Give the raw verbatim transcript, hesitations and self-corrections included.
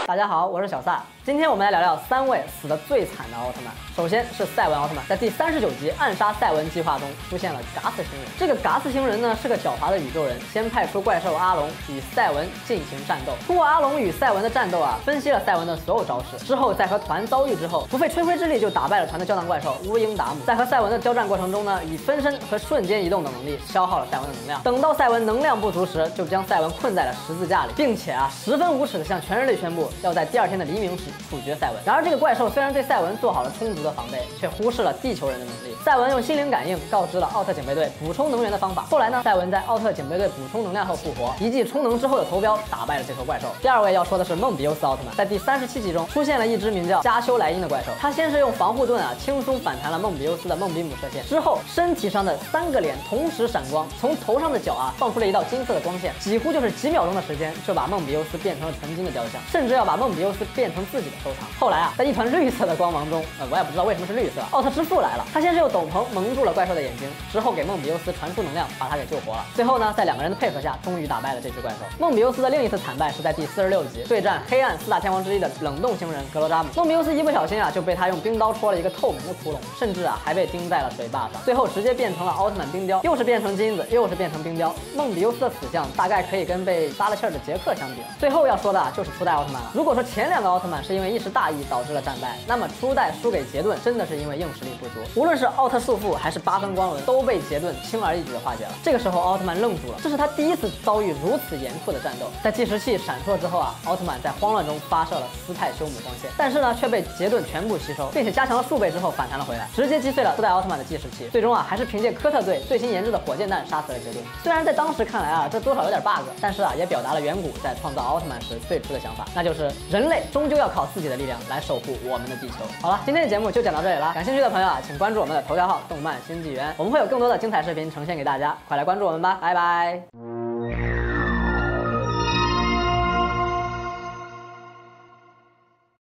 大家好，我是小萨。今天我们来聊聊三位死得最惨的奥特曼。首先是赛文奥特曼，在第三十九集暗杀赛文计划中出现了嘎斯星人。这个嘎斯星人呢是个狡猾的宇宙人，先派出怪兽阿龙与赛文进行战斗。通过阿龙与赛文的战斗啊，分析了赛文的所有招式，之后在和团遭遇之后，不费吹灰之力就打败了团的胶囊怪兽乌鹰达姆。在和赛文的交战过程中呢，以分身和瞬间移动等能力消耗了赛文的能量。等到赛文能量不足时，就将赛文困在了十字架里，并且啊十分无耻的向全人类宣布要在第二天的黎明时处决赛文。然而这个怪兽虽然对赛文做好了充足的防备，却忽视了地球人的能力。赛文用心灵感应告知了奥特警备队补充能源的方法。后来呢，赛文在奥特警备队补充能量后复活，一记充能之后的投镖打败了这头怪兽。第二位要说的是梦比优斯奥特曼，在第三十七集中出现了一只名叫加修莱因的怪兽。他先是用防护盾啊轻松反弹了梦比优斯的梦比姆射线，之后身体上的三个脸同时闪光，从头上的角啊放出了一道金色的光线，几乎就是几秒钟的时间就把梦比优斯变成了纯金的雕像，甚至要把梦比优斯变成自己的收藏。后来啊，在一团绿色的光芒中，呃，我也不知道为什么是绿色。奥特之父来了，他先是用斗篷蒙住了怪兽的眼睛，之后给梦比优斯传输能量，把他给救活了。最后呢，在两个人的配合下，终于打败了这只怪兽。梦比优斯的另一次惨败是在第四十六集对战黑暗四大天王之一的冷冻星人格罗扎姆。梦比优斯一不小心啊，就被他用冰刀戳了一个透明的窟窿，甚至啊还被钉在了水坝上，最后直接变成了奥特曼冰雕，又是变成金子，又是变成冰雕。梦比优斯的死相大概可以跟被撒了气儿的杰克相比了。最后要说的啊，就是初代奥特曼了。如果说前两个奥特曼是因为一时大意导致了战败，那么初代输给杰顿真的是因为硬实力不足。无论是奥特束缚还是八分光轮，都被杰顿轻而易举的化解了。这个时候奥特曼愣住了，这是他第一次遭遇如此严酷的战斗。在计时器闪烁之后啊，奥特曼在慌乱中发射了斯泰修姆光线，但是呢却被杰顿全部吸收，并且加强了数倍之后反弹了回来，直接击碎了初代奥特曼的计时器。最终啊，还是凭借科特队最新研制的火箭弹杀死了杰顿。虽然在当时看来啊，这多少有点 bug， 但是啊，也表达了远古在创造奥特曼时最初的想法，那就是人类终究要靠自己的力量来守护我们的地球。好了，今天的节目就讲到这里了，感兴趣的朋友啊，请关注我们的头条号动漫新纪元，我们会有更多的精彩视频呈现给大家，快来关注我们吧，拜拜。